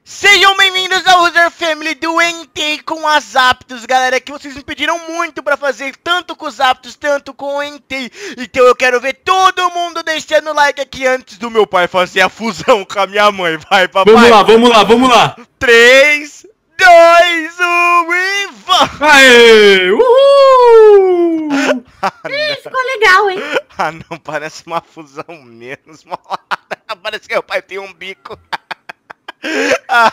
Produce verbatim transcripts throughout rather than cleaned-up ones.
Sejam bem-vindos ao User Family do Entei com as Aptos, galera, que vocês me pediram muito pra fazer, tanto com os Aptos, tanto com o Entei. Então eu quero ver todo mundo deixando like aqui antes do meu pai fazer a fusão com a minha mãe. Vai, papai. Vamos lá, vamos lá, vamos lá. três, dois, um e vamos. Aê! Uhul! Ih, ficou legal, hein? Ah, não, parece uma fusão mesmo. Parece que meu pai tem um bico. Ah,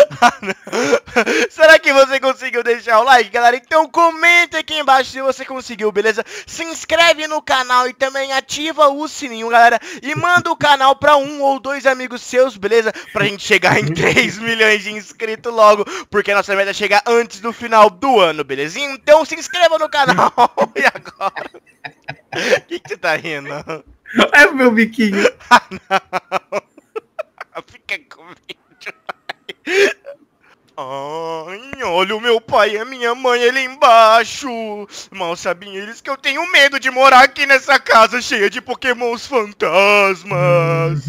será que você conseguiu deixar o like, galera? Então comenta aqui embaixo se você conseguiu, beleza? Se inscreve no canal e também ativa o sininho, galera. E manda o canal pra um ou dois amigos seus, beleza? Pra gente chegar em três milhões de inscritos logo, porque a nossa meta é chegar antes do final do ano, belezinha? Então se inscreva no canal. E agora? O que, que você tá rindo? É o meu biquinho. Ah, não. Fica comigo. Ai, olha o meu pai e a minha mãe ali embaixo. Mal sabiam eles que eu tenho medo de morar aqui nessa casa cheia de pokémons fantasmas.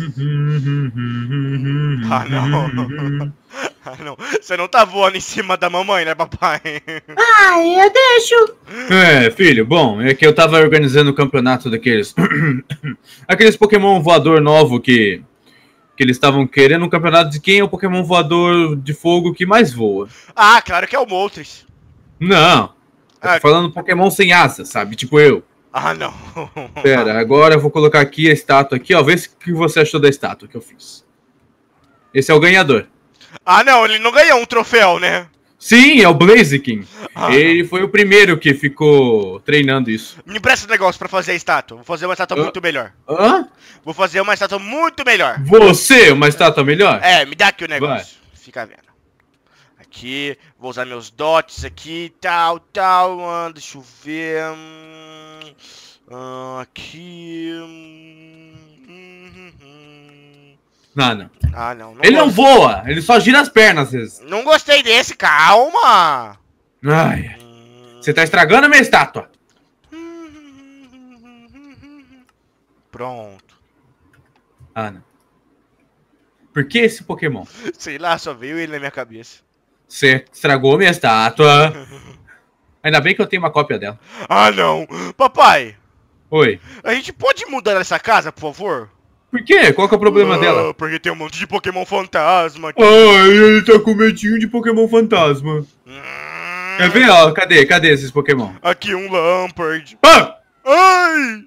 Ah, não. Ah, não. Você não tá voando em cima da mamãe, né, papai? Ai, eu deixo. É, filho, bom, é que eu tava organizando o campeonato daqueles... Aqueles pokémon voador novo que... Que eles estavam querendo um campeonato de quem é o Pokémon voador de fogo que mais voa. Ah, claro que é o Moltres. Não. Ah, Tô falando Pokémon sem asa, sabe? Tipo eu. Ah, não. Pera, agora eu vou colocar aqui a estátua aqui, ó. Vê o que você achou da estátua que eu fiz. Esse é o ganhador. Ah, não, ele não ganhou um troféu, né? Sim, é o Blaziken. Ah, Ele foi o primeiro que ficou treinando isso. me empresta um negócio pra fazer a estátua. Vou fazer uma estátua Ah. muito melhor. Hã? Vou fazer uma estátua muito melhor. Você, uma estátua melhor? É, me dá aqui o negócio. Vai. Fica vendo. Aqui, vou usar meus dots aqui, tal, tal. Ah, deixa eu ver. hum, ah, aqui. hum, hum, hum. Não, não. Ah, não. não Ele não gosto- voa, ele só gira as pernas às vezes. Não gostei desse, calma. Ai, Hum, você tá estragando a minha estátua. Pronto. Ah, não. Por que esse Pokémon? Sei lá, só veio ele na minha cabeça. Você estragou minha estátua. Ainda bem que eu tenho uma cópia dela. Ah, não. Papai, Oi. a gente pode mudar essa casa, por favor? Por quê? Qual que é o problema Ah, dela? Porque tem um monte de Pokémon fantasma aqui. Ai, ele tá com medinho de Pokémon fantasma. Hum, Quer ver, ó? Cadê? Cadê esses Pokémon? Aqui um Lampard. Ah! Ai!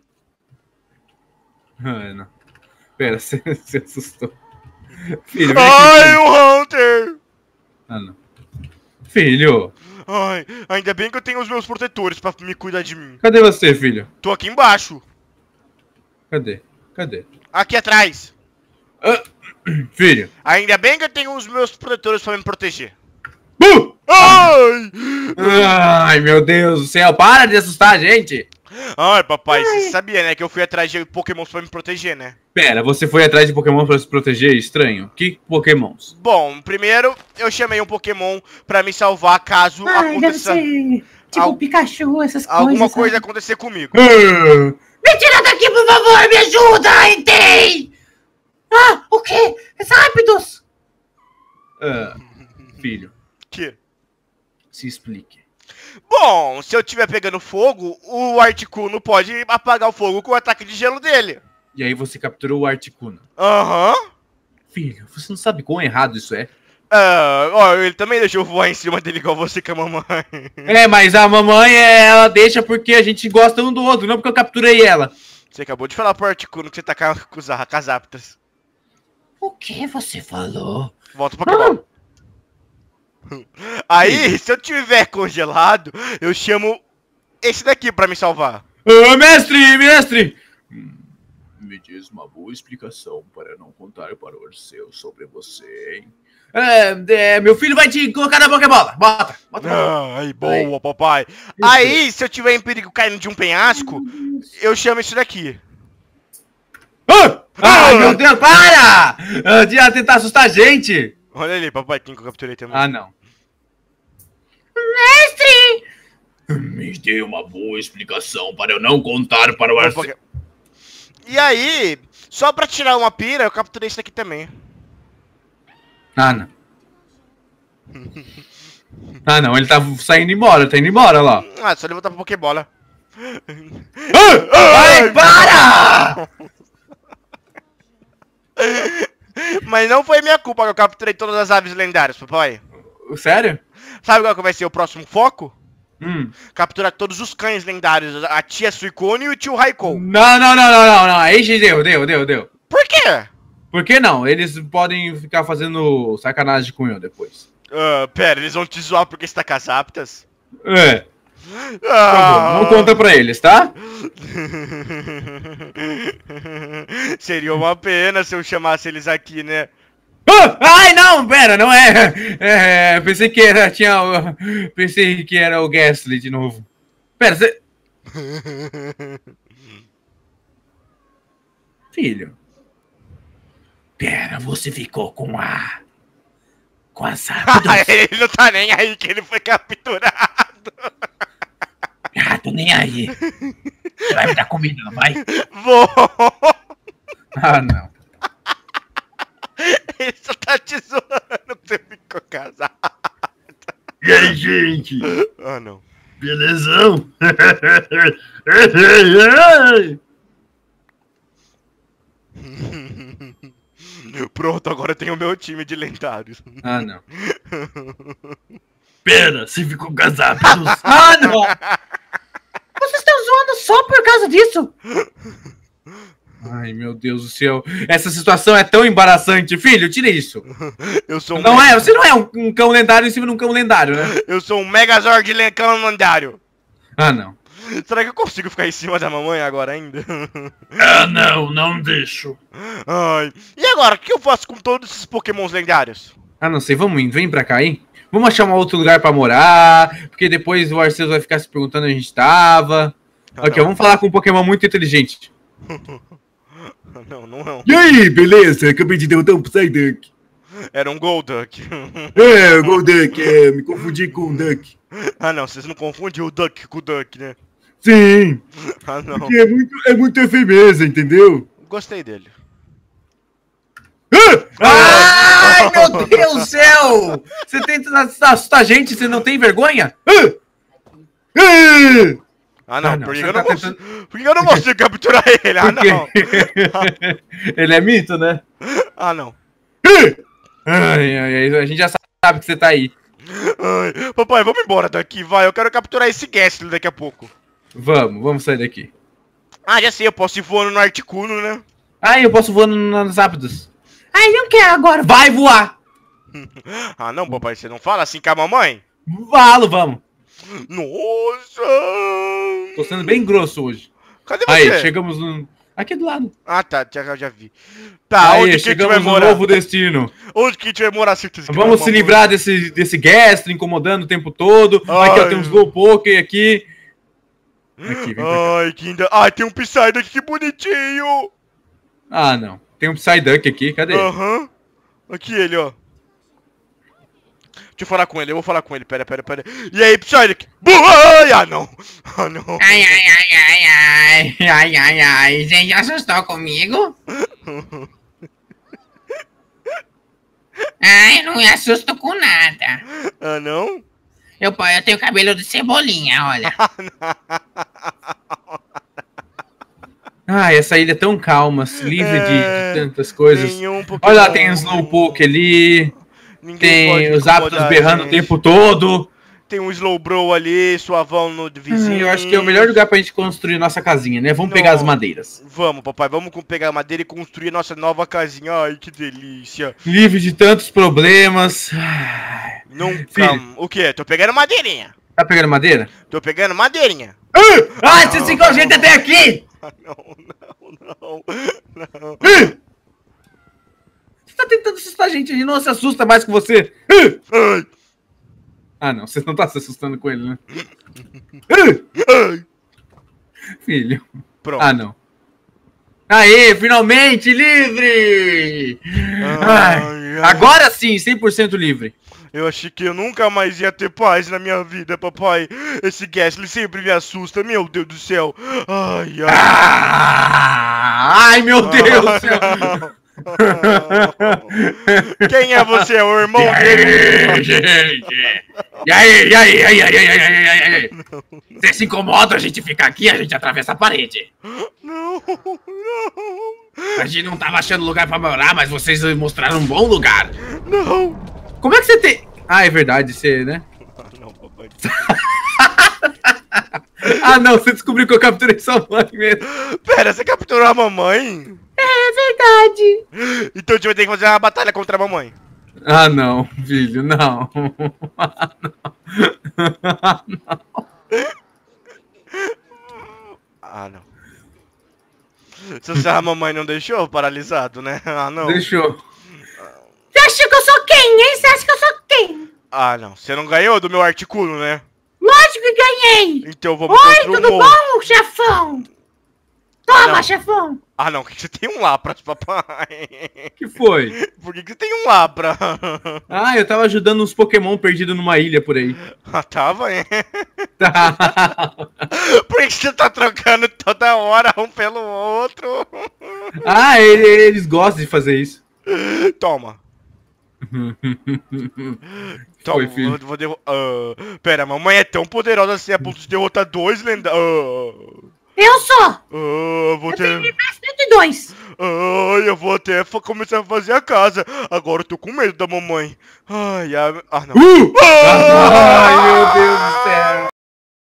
Ah, não. Pera, você, você assustou. Filho, vem Ai, aqui. um Hunter! Ah, não. Filho, Ai, ainda bem que eu tenho os meus protetores pra me cuidar de mim. cadê você, filho? Tô aqui embaixo. Cadê? Cadê? Aqui atrás. Ah, filho. Ainda bem que eu tenho os meus protetores pra me proteger. Uh! Ai! Ai, meu Deus do céu, para de assustar a gente. Ai, papai, você sabia, né, que eu fui atrás de Pokémons pra me proteger, né? Pera, você foi atrás de Pokémon pra se proteger? Estranho. Que Pokémons? Bom, primeiro eu chamei um Pokémon pra me salvar caso Ai, deve aconteça ser tipo Al- Pikachu, essas alguma coisas. coisa sabe? acontecer comigo. Ah, Me tira daqui, por favor, me ajuda, Entei! Ah, o quê? Rápidos! ah, filho, Que? se explique. Bom, se eu estiver pegando fogo, o Articuno pode apagar o fogo com o ataque de gelo dele. E aí você capturou o Articuno. Aham. Filho, você não sabe quão errado isso é? Ah, ó, ele também deixou eu voar em cima dele igual você com a mamãe. É, mas a mamãe, ela deixa porque a gente gosta um do outro, não porque eu capturei ela. Você acabou de falar pro Articuno que você tá com a- com os a- com as aptas. O que você falou? Volta pro Pokémon. Aí, se eu tiver congelado, eu chamo esse daqui pra me salvar. Ah, mestre, mestre! Hum, me diz uma boa explicação para não contar para o Arceu sobre você, hein? É, é, meu filho vai te colocar na Pokébola. Bota, bota. bota. Ai, boa, papai. Aí, se eu tiver em perigo caindo de um penhasco, eu chamo esse daqui. Ah! Ai, meu Deus, para! Ah, de tentar assustar a gente. Olha ali, papai, quem que eu capturei também. Ah, não. Mestre! Me dê uma boa explicação para eu não contar para o Opa, Arceu. E aí, só pra tirar uma pira, eu capturei esse aqui também. Ah, não. Ah, não, ele tá saindo embora, tá indo embora lá. Ah, só ele voltar pra Pokébola. Ai, para! Mas não foi minha culpa que eu capturei todas as aves lendárias, papai. Sério? Sabe qual que vai ser o próximo foco? Hum. Capturar todos os cães lendários, a tia Suicune e o tio Raikou. Não, não, não, não, não, não. Aí deu, deu, deu, deu. Por quê? Por que não? Eles podem ficar fazendo sacanagem com eu depois. Ah, pera, eles vão te zoar porque você tá com as aptas? É. Ah. Não conta pra eles, tá? Seria uma pena se eu chamasse eles aqui, né? Ah! Ai, não, pera, não é. É, pensei que era, tinha, pensei que era o Gastly de novo. Pera, você... Filho. Pera, você ficou com a... Com as aptas? Ele não tá nem aí que ele foi capturado. Ah, tô nem aí. Você vai me dar comida, não vai? Vou. Ah, não. Ele só tá te zoando que você ficou casado. E aí, gente? Ah, não. Belezão? Pronto, agora eu tenho o meu time de lendários. Ah, não. Pera, você ficou com as aptas? Ah, não! Vocês estão zoando só por causa disso? Ai, meu Deus do céu. Essa situação é tão embaraçante. Filho, tira isso. Eu sou um Não mega... é, você não é um, um cão lendário em cima de um cão lendário, né? Eu sou um Megazord de lencão lendário. Ah, não. Será que eu consigo ficar em cima da mamãe agora ainda? Ah, não, não deixo. Ai. E agora, o que eu faço com todos esses pokémons lendários? Ah, não sei, vamos indo, vem pra cá, hein? Vamos achar um outro lugar pra morar, porque depois o Arceus vai ficar se perguntando onde a gente tava. Ah, Aqui, ó, não. vamos falar com um Pokémon muito inteligente. Não, não, não. E aí, beleza? Acabei de derrotar um Psyduck. Era um Golduck. É, o Golduck, é, me confundi com o Duck. Ah, não, vocês não confundem o Duck com o Duck, né? Sim, Ah, não. porque é muito, é muita firmeza, entendeu? Gostei dele. Ai, meu Deus do céu! Você tenta assustar a gente, você não tem vergonha? Ah, não, Ah, não, por, que você eu não tá consigo... por que eu não consigo capturar ele? Ah, Por quê? não. Ele é mito, né? Ah, não. Ai, ai, ai, a gente já sabe que você tá aí. Ai, papai, vamos embora daqui, vai. Eu quero capturar esse Gastly daqui a pouco. Vamos, vamos sair daqui. Ah, já sei, eu posso ir voando no Articuno, né? Ai, eu posso voar no- nos Zapdos. Ai, não quero agora. Vai voar! Ah, não, papai, você não fala assim com a mamãe? Valo, vamos. Nossa! Tô sendo bem grosso hoje. Cadê você? Aí, chegamos no... Aqui do lado. Ah, tá, já, já vi. Tá, Aí, onde que a gente vai chegamos no morar? novo destino. Onde que a gente vai morar, certeza que Vamos vai se morar? livrar desse, desse Gastly incomodando o tempo todo. Aqui, ó, Ai. tem um Slowpoke aqui. Aqui, vem pra cá. Ai, que ainda... Ai, tem um Psyduck, que bonitinho! Ah, não. Tem um Psyduck aqui, cadê? Aham. Aqui ele, ó. Deixa eu falar com ele, eu vou falar com ele, pera, pera, pera. E aí, Psyduck? Ai, ah, não. Ah, não. Ai, ai, ai, ai, ai. Ai, ai, ai. Gente, assustou comigo? Ai, não me assusto com nada. Ah, não? Eu, pô, eu tenho cabelo de cebolinha, olha. Ah, essa ilha é tão calma, livre de, É, de tantas coisas. nenhum Pokémon- Olha lá, tem um Slowpoke ali. Ninguém Tem pode os incomodar Aptos a berrando o gente. tempo todo. Tem um Slowbro ali, suavão no vizinho. Hum, eu acho que é o melhor lugar pra gente construir nossa casinha, né? Vamos Não. pegar as madeiras. Vamos, papai, vamos com- pegar a madeira e construir nossa nova casinha. Ai, que delícia. Livre de tantos problemas. Ai. Nunca. Filho. O quê? Tô pegando madeirinha. Tá pegando madeira? Tô pegando madeirinha. Ah, você seguiu a gente até aqui! Ah, não, não, não, não. Você tá tentando assustar a gente, a gente não se assusta mais com você. Ai, Ah, não, você não tá se assustando com ele, né? ai. Filho. Pronto. Ah, não. Aê, finalmente livre! Ai, Ai, ai. agora sim, cem por cento livre. Eu achei que eu nunca mais ia ter paz na minha vida, papai. Esse Gastly sempre me assusta, meu Deus do céu. Ai, ai. Ah, ai, meu Deus do céu. Quem é você? É o irmão E dele? aí, gente? E aí, e aí, e aí, e aí, e aí, e aí, e aí? Você se incomoda a gente ficar aqui, a gente atravessa a parede. Não, não, A gente não tava achando lugar pra morar, mas vocês mostraram um bom lugar. não. Como é que você tem... Ah, é verdade, você, né? Ah, não, papai. Ah, não, você descobriu que eu capturei sua mãe mesmo. Pera, você capturou a mamãe? É verdade. Então a gente vai ter que fazer uma batalha contra a mamãe. Ah, não, filho, não. Ah, não. Ah, não. Se a mamãe não deixou, paralisado, né? Ah, não. Deixou. Você acha que eu sou quem, hein? Você acha que eu sou quem? Ah, não. Você não ganhou do meu articuno, né? Lógico que ganhei. Então vamos Oi, contra o tudo Mo. bom, chefão? Ah, Toma, não. chefão. Ah, não. Que você tem um Lapras, papai. Que foi? Por que que você tem um Lapra? Ah, eu tava ajudando uns Pokémon perdidos numa ilha por aí. Ah, tava, hein? Tá. Por que que você tá trocando toda hora um pelo outro? Ah, ele- eles gostam de fazer isso. Toma. Toma, Foi, filho. vou, vou derro- ah, pera, a mamãe é tão poderosa assim a ponto de derrotar dois lendários. Eu sou. Ah, ah, vou Eu tenho ter. mais cento e dois. Ai, eu vou até fa- começar a fazer a casa. Agora eu tô com medo da mamãe. Ai, a... ah, não. Uh! Ai, meu Deus do céu.